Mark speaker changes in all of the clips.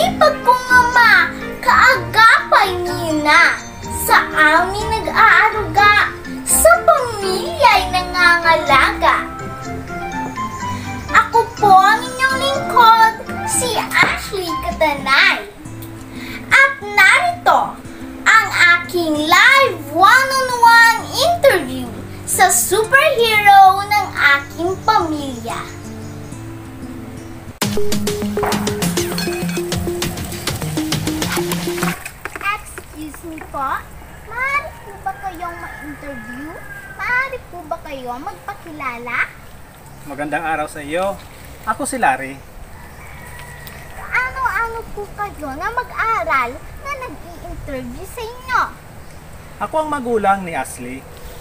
Speaker 1: Masipag kong ama, kaagapay niyo na. Sa amin nag-aaruga, sa pamilya'y nangangalaga. Ako po ang inyong lingkod, si Ashley Catanay. At narito ang aking live one-on-one interview sa superhero ng aking pamilya. Excuse me po, maaari po ba kayong ma-interview? Maaari po ba kayong magpakilala?
Speaker 2: Magandang araw sa iyo. Ako si Larry.
Speaker 1: Ano po kayo na mag-aral na nag-i-interview sa inyo?
Speaker 2: Ako ang magulang ni Ashley.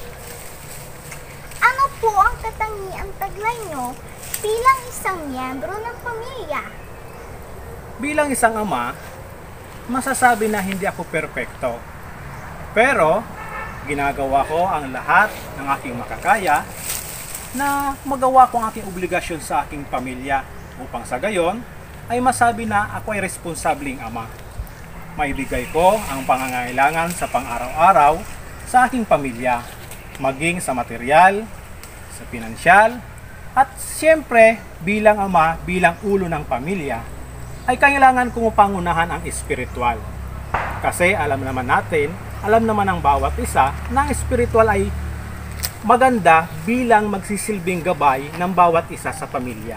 Speaker 1: Ano po ang katangiang taglay nyo bilang isang miyembro ng pamilya?
Speaker 2: Bilang isang ama, masasabi na hindi ako perpekto. Pero, ginagawa ko ang lahat ng aking makakaya na magawa ko ang aking obligasyon sa aking pamilya upang sa gayon ay masabi na ako ay responsabling ama. Maibigay ko ang pangangailangan sa pang-araw-araw sa aking pamilya, maging sa material, sa pinansyal, at siyempre bilang ama, bilang ulo ng pamilya, ay kailangan kong pangunahan ang espiritual. Kasi alam naman ng bawat isa na ang espiritual ay maganda bilang magsisilbing gabay ng bawat isa sa pamilya.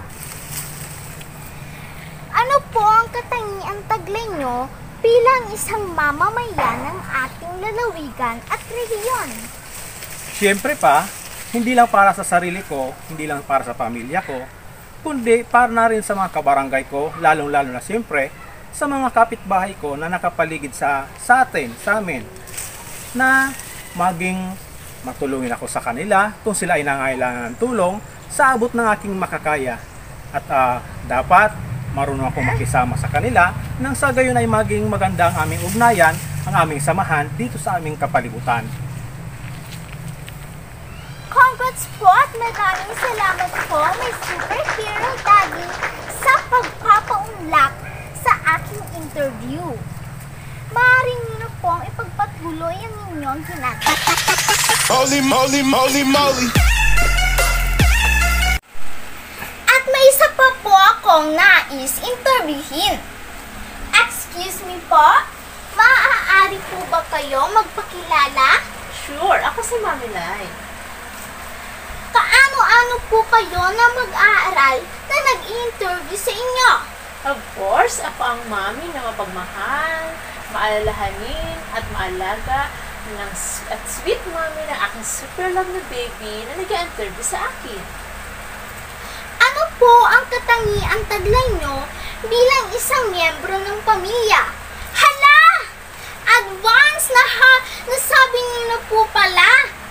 Speaker 1: Ano po ang katangiang taglay nyo bilang isang mamamayan ng ating lalawigan at rehiyon?
Speaker 2: Siyempre pa, hindi lang para sa sarili ko, hindi lang para sa pamilya ko, kundi para na rin sa mga kabarangay ko, lalong-lalo na siyempre sa mga kapitbahay ko na nakapaligid sa amin, na maging matulungin ako sa kanila kung sila ay nangailangan ng tulong sa abot ng aking makakaya. At dapat marunong ako makisama sa kanila nang sa gayon ay maging maganda ang aming ugnayan, ang aming samahan dito sa aming kapalibutan.
Speaker 1: Congrats po at maraming salamat po, my superhero daddy, sa pagpapaunlak sa aking interview. Maaari niyo na po ang ipagpatuloy ang inyong ginagawa.
Speaker 3: Moly, moly, moly, moly.
Speaker 1: At may isa pa po akong nais interviewin. Excuse me po, maaari po ba kayo magpakilala?
Speaker 4: Sure, ako si Mami Lai.
Speaker 1: Kaano-ano po kayo na mag-aaral na nag-i-interview sa inyo?
Speaker 4: Of course, ako ang mami na mapagmahal, maalalahanin at maalaga at sweet mami ng aking super love na baby na nag-i-interview sa akin.
Speaker 1: Ano po ang katangiang taglay nyo bilang isang miyembro ng pamilya? Hala! Advance na nasabi niyo na po pala.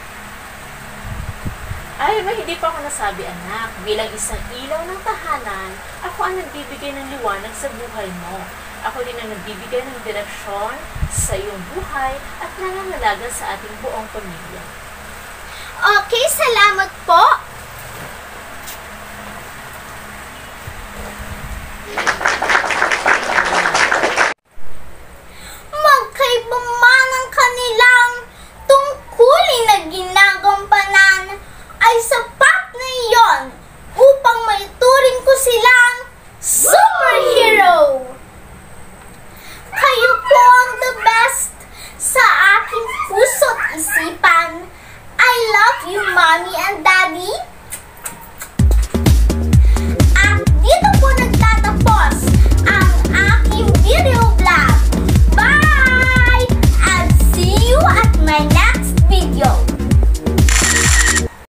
Speaker 4: Ay, hindi pa ako nasabi, anak. Bilang isang ilaw ng tahanan, ako ang nagbibigay ng liwanag sa buhay mo. Ako din ang nagbibigay ng direksyon sa iyong buhay at nangangalaga sa ating buong pamilya.
Speaker 1: Okay, salamat po.